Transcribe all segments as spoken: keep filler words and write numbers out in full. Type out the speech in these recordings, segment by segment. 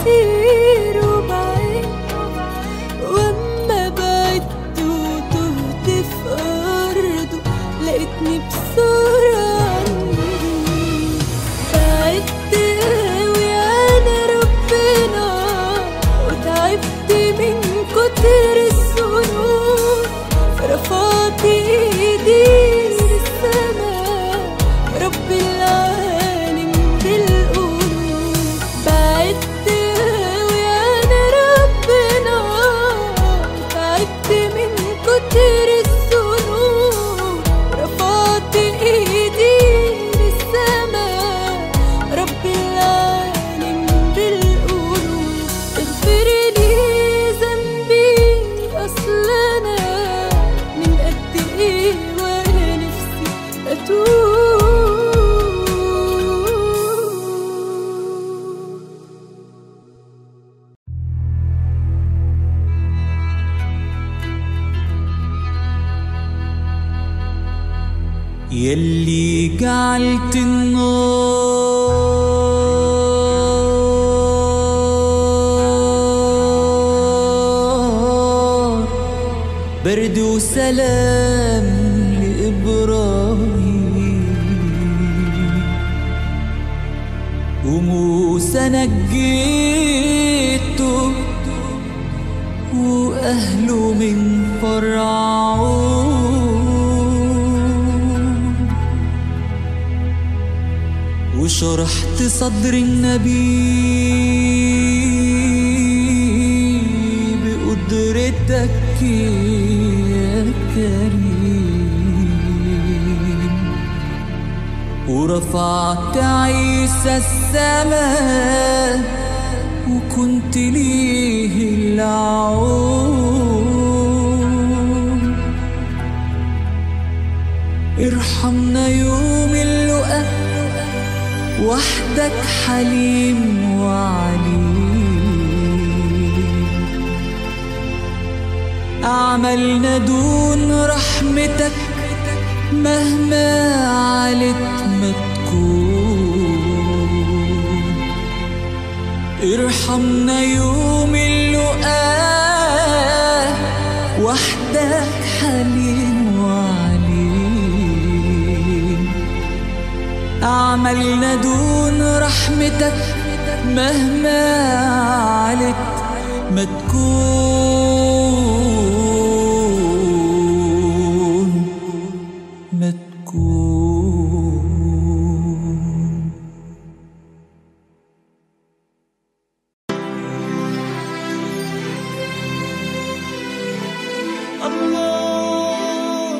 كتير وبعدت، واما بعدت وتهت في أرضه لقيتني بصورة عنده. بعدت أوي عن ربنا وتعبت من كتر الذنوب، رفعت ايدي للسماء رب العالم بالقلوب. بعدت أوي عن ربنا تعبت من كتر الذنوب، رفعت ايدي للسماء رب العالم بالقلوب. اغفر لي ذنبي اصل انا من قد ايه وانا نفسي اتوب. يلي جعلت النار برد وسلام لإبراهيم، وموسى نجيته وأهله من فرعون، وشرحت صدر النبي بقدرتك يا كريم، ورفعت عيسى السماء وكنت ليه العون. ارحمنا يوم اللقاء وحدك حليم وعليم، أعمالنا دون رحمتك مهما علت ما تكون. ارحمنا يوم اللقاء وحدك حليم وعليم، أعمالنا دون رحمتك مهما علت ما تكون ما تكون. الله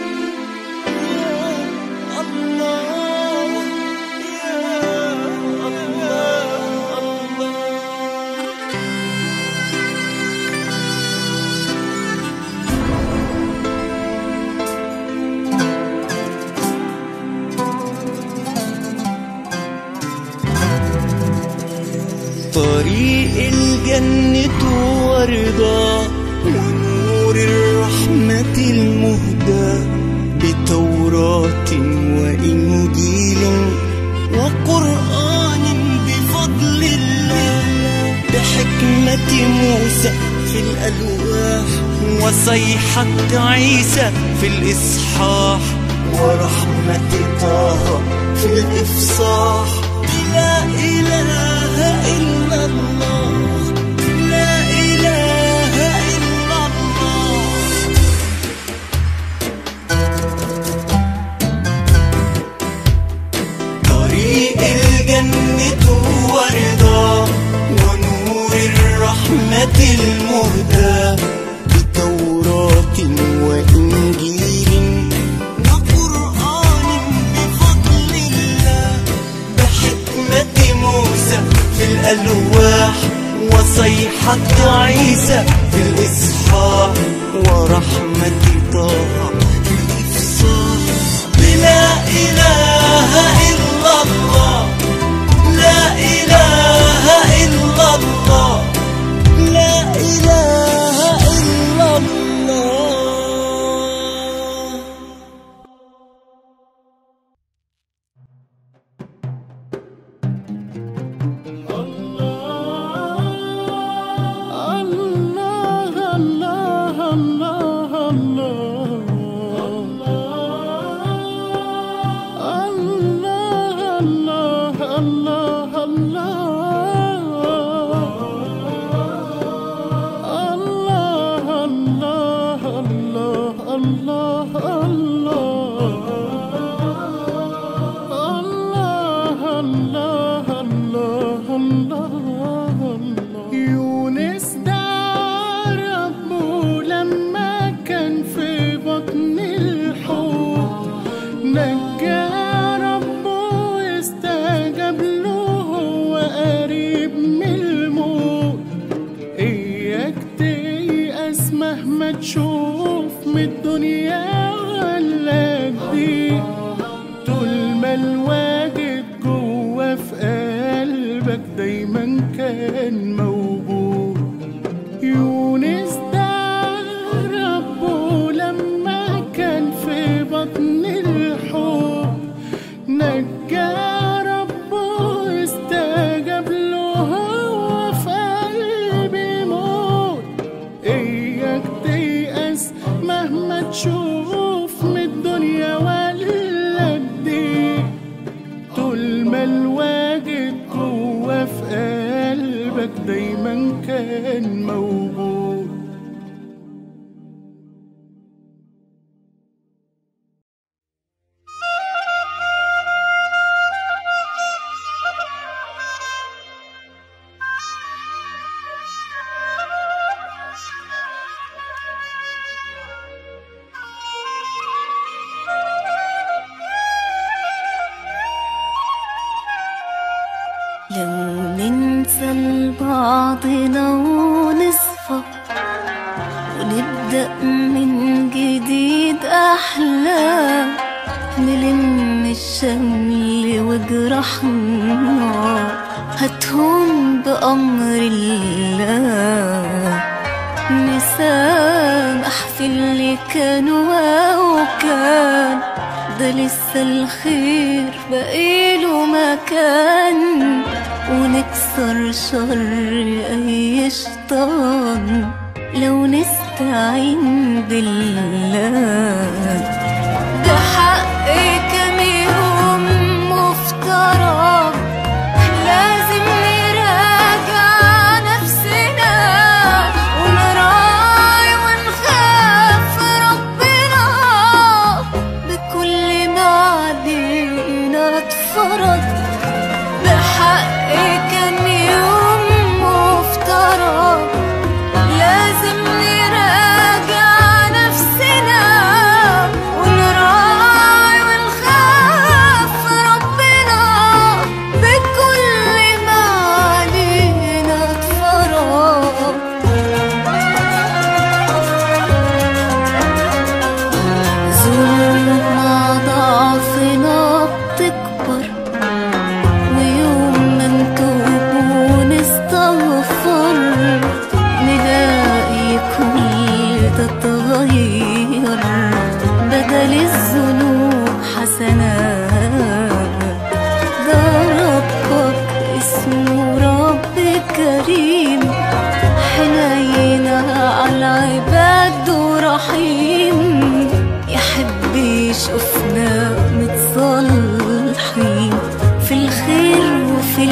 الله طريق الجنة ورضا ونور الرحمة المهدى بتوراة وإنجيل وقرآن بفضل الله، بحكمة موسى في الألواح وصيحة عيسى في الإصحاح ورحمة طه في الإفصاح. لا إله إلا الله لا إله إلا الله. طريق الجنة ورضا ونور الرحمة المهدى بتوراة وإنجيل وقرآن بفضل الله، بحكمة موسى في الألواح وصيحة عيسى في الإصحاح ورحمة طه في الإفصاح. لا إله إلا الله لا إله إلا الله لا إله إلا الله. الله الدنيا ولا جديد، طول ما الواجد جوا في قلبك دايما كان موجود. يونس ده ربه لما كان في بطن الحوت، نجى ربه استجاب له هو في قلب الموت. اياك تيأس مهما تشوف من الدنيا ولا جديد، طول ما الواجد جوا في قلبك دايما كان موجود. لو ننسى لبعضنا ونصفى ونبدأ من جديد أحلام، نلم الشمل وجرحنا هتهون بأمر الله، نسامح في اللي كان وكان، ده لسه الخير بقيله مكان، ونكسر شر أي شيطان لو نستعين بالله. ده حق كام يوم مفترض لازم نراجع نفسنا، ونراعي ونخاف ربنا بكل ما علينا اتفرض. ده حق كام يوم مفترض لازم نراجع نفسنا، ونراعي ونخاف ربنا بكل ما علينا اتفرض. ظلم مع ضعفنا بتكبر، ويوم ما نتوب ونستغفر نلاقي كل ده اتغير، بدل الذنوب حسنات. ده ربك اسمه رب كريم، حنين على العباد ورحيم، يحب يشوفنا متصالحين في الخير وفي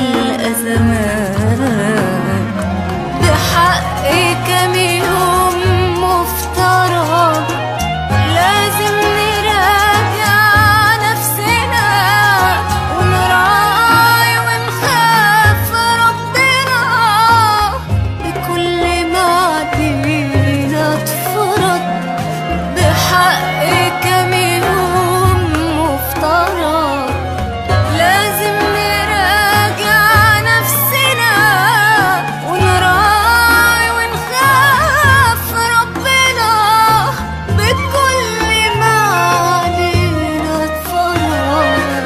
الأزمات. بحق كام يوم مفترض لازم نراجع نفسنا، ونراعي ونخاف ربنا بكل ما علينا اتفرض. بحق كام يوم مفترض لازم نراجع نفسنا، ونراعي ونخاف ربنا بكل ما علينا اتفرض.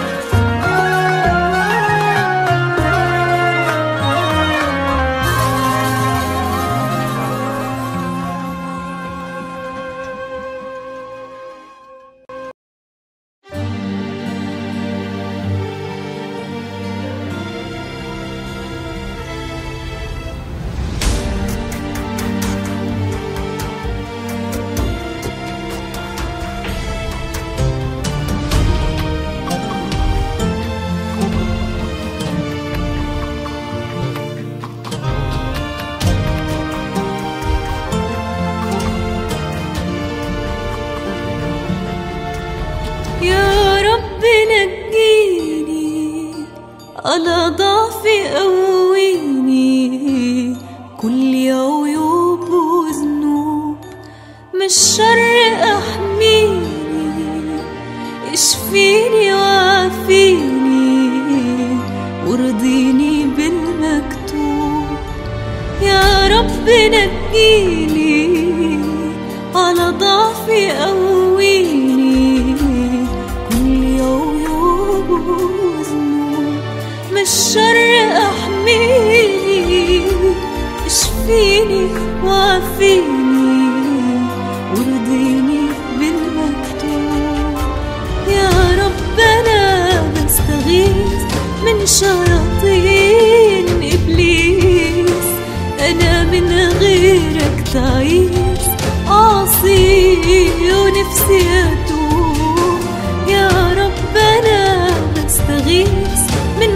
يا رب نجيني على ضعفي قويني، كل عيوب وذنوب من الشر احميني، اشفيني وعافيني وارضيني بالمكتوب. يا رب نجيني على على ضعفي قويني، كل عيوب وذنوب من الشر احميني، اشفيني وعافيني وارضيني بالمكتوب. يا رب انا بستغيث من شياطين ابليس، انا من غيرك تعيس عاصي ونفسي اتوب. يا رب انا بستغيث من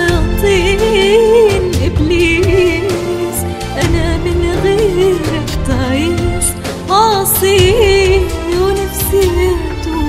شياطين ابليس، انا من غيرك تعيس عاصي ونفسي اتوب.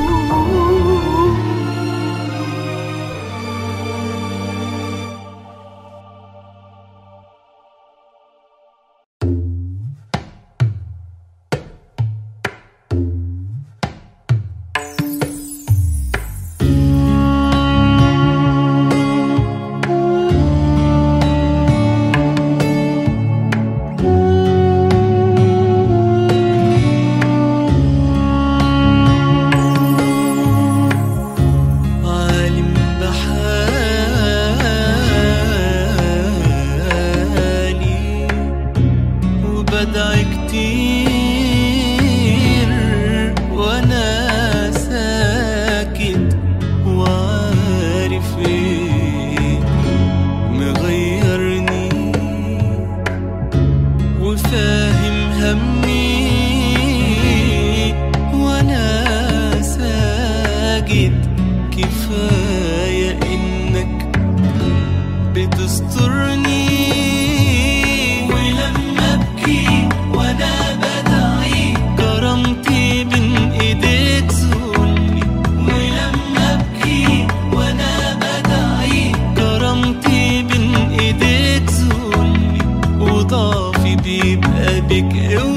بيبقى بك